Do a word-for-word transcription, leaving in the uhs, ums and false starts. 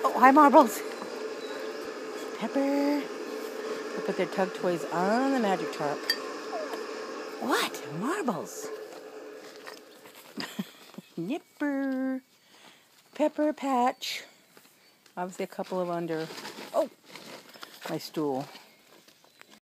Oh, hi, Marbles. Pepper. They put their tug toys on the magic tarp. What? Marbles. Nipper. Pepper patch. Obviously a couple of under. Oh, my stool.